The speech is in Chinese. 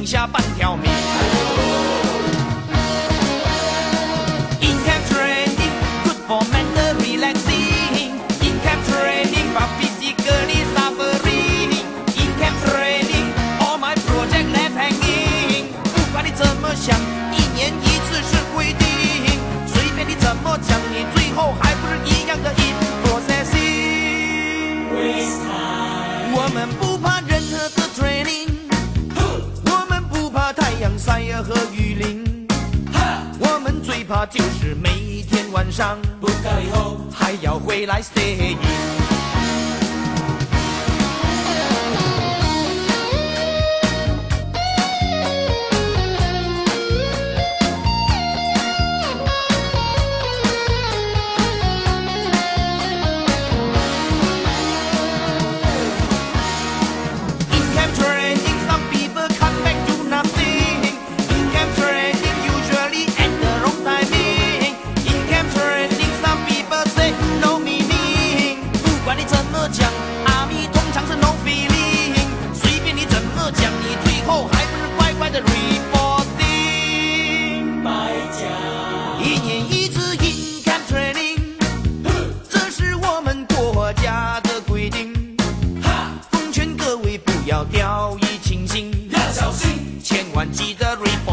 剩下半条命。In-camp training good for mental relaxing. In-camp training for physically suffering. In-camp training all my project left hanging. 不管你怎么想，一年一次是规定。随便你怎么讲，你最后还不是一样的 in processing。我们不怕任何的 training， 我们不怕太阳晒和雨淋，我们最怕就是每一天晚上不到以后还要回来 stay in。一年一次 in-camp training， 这是我们国家的规定。奉劝各位不要掉以轻心，要小心，千万记得 report。